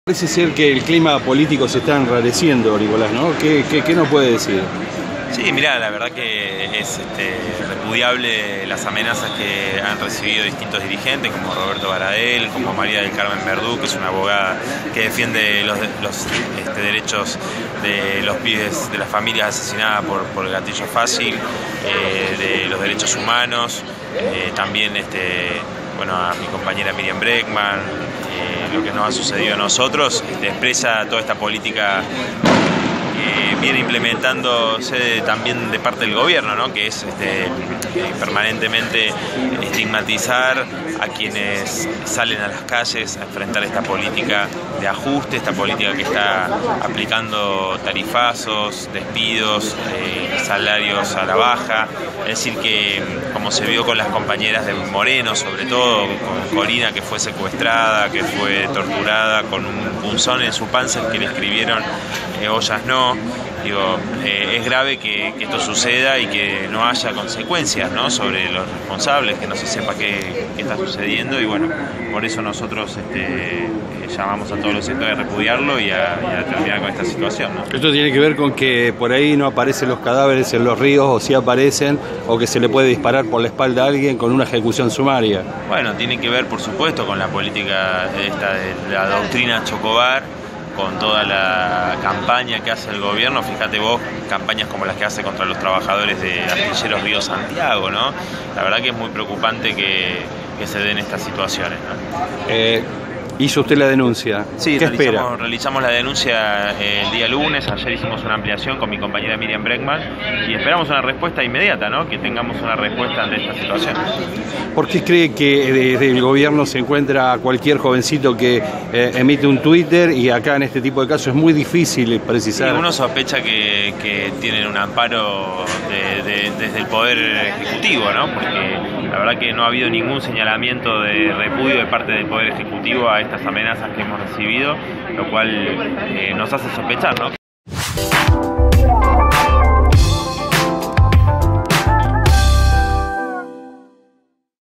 Parece ser que el clima político se está enrareciendo, Nicolás, ¿no? ¿Qué nos puede decir? Sí, mirá, la verdad que es repudiable las amenazas que han recibido distintos dirigentes, como Roberto Baradel, como María del Carmen Verdú, que es una abogada que defiende los derechos de los pibes, de las familias asesinadas por el gatillo fácil, de los derechos humanos, también a mi compañera Miriam Bregman. Lo que nos ha sucedido a nosotros expresa toda esta política que viene implementándose también de parte del gobierno, ¿no? Que es permanentemente estigmatizar a quienes salen a las calles a enfrentar esta política de ajuste, esta política que está aplicando tarifazos, despidos, salarios a la baja. Es decir que, como se vio con las compañeras de Moreno, sobre todo con Corina, que fue secuestrada, que fue torturada con un punzón en su panza que le escribieron ollas no. Digo, es grave que esto suceda y que no haya consecuencias, ¿no?, sobre los responsables, que no se sepa qué está sucediendo, y bueno, por eso nosotros llamamos a todos los sectores a repudiarlo y a terminar con esta situación, ¿no? Esto tiene que ver con que por ahí no aparecen los cadáveres en los ríos, o si aparecen, o que se le puede disparar por la espalda a alguien con una ejecución sumaria. Bueno, tiene que ver, por supuesto, con la política de la doctrina Chocobar, con toda la campaña que hace el gobierno. Fíjate vos, campañas como las que hace contra los trabajadores de Astilleros Río Santiago, ¿no? La verdad que es muy preocupante que se den estas situaciones, ¿no? ¿Hizo usted la denuncia? Sí, ¿Qué espera? Realizamos la denuncia el día lunes. Ayer hicimos una ampliación con mi compañera Miriam Bregman y esperamos una respuesta inmediata, ¿no? Que tengamos una respuesta ante esta situación. ¿Por qué cree que desde el gobierno se encuentra cualquier jovencito que emite un Twitter, y acá en este tipo de casos es muy difícil precisar? Sí, uno sospecha que tienen un amparo desde el Poder Ejecutivo, ¿no? Porque la verdad que no ha habido ningún señalamiento de repudio de parte del Poder Ejecutivo a estas amenazas que hemos recibido, lo cual nos hace sospechar, ¿no?,